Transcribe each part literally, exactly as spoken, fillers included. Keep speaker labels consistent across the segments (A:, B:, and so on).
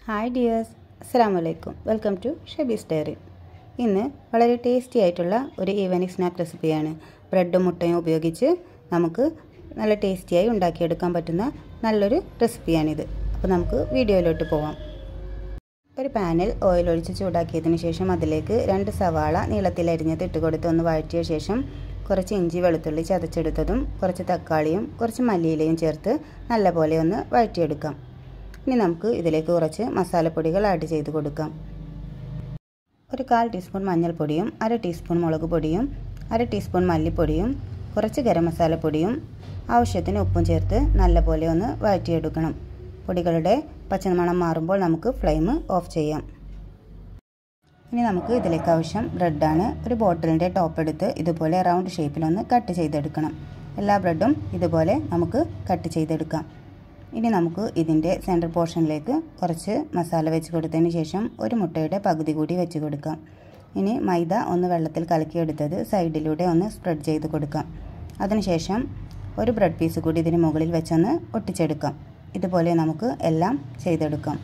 A: Hi dears, അസ്സലാമു അലൈക്കും. Welcome to Shabees diary. ഇന്ന് വളരെ ടേസ്റ്റി ആയിട്ടുള്ള ഒരു ഈവനിങ് സ്നാക്ക് റെസിപ്പിയാണ്. ബ്രെഡും മുട്ടയും ഉപയോഗിച്ച് നമുക്ക് നല്ല ടേസ്റ്റിയായി ഉണ്ടാക്കിയെടുക്കാൻ പറ്റുന്ന നല്ലൊരു റെസിപ്പിയാണിത്. അപ്പോൾ നമുക്ക് വീഡിയോയിലോട്ട് പോവാം. ഒരു പാനിൽ ഓയിൽ ഒഴിച്ച് ചൂടാക്കിയതിന് ശേഷം അതിലേക്ക് രണ്ട് സവാള നീളത്തിൽ അരിഞ്ഞത് ഇട്ട് കൊടുത്ത് ഒന്ന് വഴറ്റിയ ശേഷം കുറച്ച് ഇഞ്ചി വെളുത്തുള്ളി ചതച്ചെടുത്തതും കുറച്ച് തക്കാളിയും കുറച്ച് മല്ലിയിലയും ചേർത്ത് നല്ലപോലെ ഒന്ന് വഴറ്റിയെടുക്കാം. ഇനി നമുക്ക് ഇതിലേക്ക് കുറച്ച് മസാലപ്പൊടികൾ ആഡ് ചെയ്ത് കൊടുക്കാം. ഒരു കാൽ ടീസ്പൂൺ മഞ്ഞൾപ്പൊടിയും അര ടീസ്പൂൺ മുളക് പൊടിയും അര ടീസ്പൂൺ മല്ലിപ്പൊടിയും കുറച്ച് ഗരം മസാലപ്പൊടിയും ആവശ്യത്തിന് ഉപ്പും ചേർത്ത് നല്ലപോലെ ഒന്ന് വഴറ്റിയെടുക്കണം. പൊടികളുടെ പച്ചമണം മാറുമ്പോൾ നമുക്ക് ഫ്ലെയിം ഓഫ് ചെയ്യാം. ഇനി നമുക്ക് ഇതിലേക്ക് ആവശ്യം ബ്രെഡാണ്. ഒരു ബോട്ടിലിൻ്റെ ടോപ്പ് എടുത്ത് ഇതുപോലെ റൗണ്ട് ഷേപ്പിലൊന്ന് കട്ട് ചെയ്തെടുക്കണം. എല്ലാ ബ്രെഡും ഇതുപോലെ നമുക്ക് കട്ട് ചെയ്തെടുക്കാം. ഇനി നമുക്ക് ഇതിൻ്റെ സെൻറ്റർ പോർഷനിലേക്ക് കുറച്ച് മസാല വെച്ച് കൊടുത്തതിന് ശേഷം ഒരു മുട്ടയുടെ പകുതി കൂടി വെച്ച് കൊടുക്കാം. ഇനി മൈദ ഒന്ന് വെള്ളത്തിൽ കലക്കിയെടുത്തത് സൈഡിലൂടെ ഒന്ന് സ്പ്രെഡ് ചെയ്ത് കൊടുക്കാം. അതിനുശേഷം ഒരു ബ്രെഡ് പീസ് കൂടി ഇതിന് മുകളിൽ വെച്ചൊന്ന് ഒട്ടിച്ചെടുക്കാം. ഇതുപോലെ നമുക്ക് എല്ലാം ചെയ്തെടുക്കാം.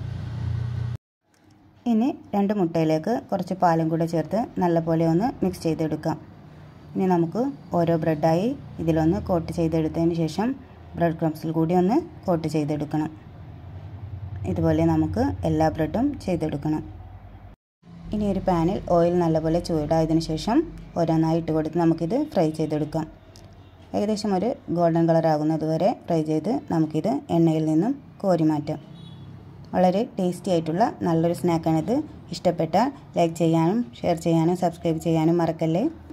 A: ഇനി രണ്ട് മുട്ടയിലേക്ക് കുറച്ച് പാലും കൂടെ ചേർത്ത് നല്ലപോലെ ഒന്ന് മിക്സ് ചെയ്തെടുക്കാം. ഇനി നമുക്ക് ഓരോ ബ്രെഡായി ഇതിലൊന്ന് കോട്ട് ചെയ്തെടുത്തതിന് ശേഷം ബ്രെഡ് ക്രംസിൽ കൂടി ഒന്ന് കോട്ട് ചെയ്തെടുക്കണം. ഇതുപോലെ നമുക്ക് എല്ലാ ബ്രെഡും ചെയ്തെടുക്കണം. ഇനി ഒരു പാനിൽ ഓയിൽ നല്ലപോലെ ചൂടായതിനു ശേഷം ഓരോന്നായി ഇട്ട് കൊടുത്ത് നമുക്കിത് ഫ്രൈ ചെയ്തെടുക്കാം. ഏകദേശം ഒരു ഗോൾഡൻ കളർ ആകുന്നത് വരെ ഫ്രൈ ചെയ്ത് നമുക്കിത് എണ്ണയിൽ നിന്നും കോരി മാറ്റാം. വളരെ ടേസ്റ്റി ആയിട്ടുള്ള നല്ലൊരു സ്നാക്കാണിത്. ഇഷ്ടപ്പെട്ടാൽ ലൈക്ക് ചെയ്യാനും ഷെയർ ചെയ്യാനും സബ്സ്ക്രൈബ് ചെയ്യാനും മറക്കല്ലേ.